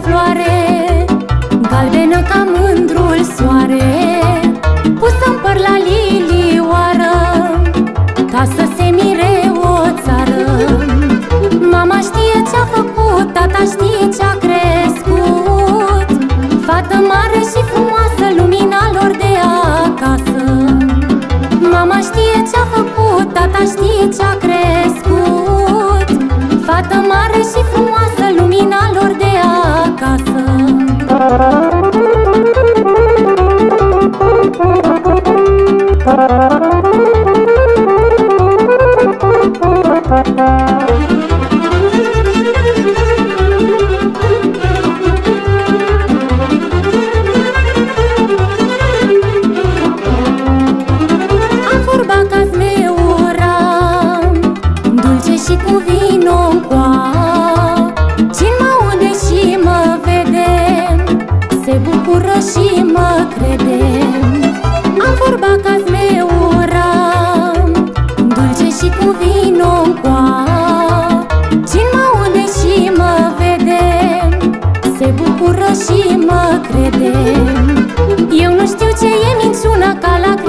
floare, galbenă ca mândrul soare, pusă-n păr la lilioară, ca să se mire o țară. Mama știe ce-a făcut, tata știe ce-a crescut, fată mare și frumoasă, lumina lor de acasă. Mama știe ce-a făcut, tata știe ce-a crescut, fată mare și frumoasă, lumina lor de acasă. Am vorba că-s meu ram, dulce și cu vino-n coa. Cine mă aude și mă vede, se bucură și mă crede. Am vorba că-s meu ram, dulce și cu vino-n coa. Cine mă aude și mă vede, se bucură și mă crede. Eu nu știu ce e minciuna, ca la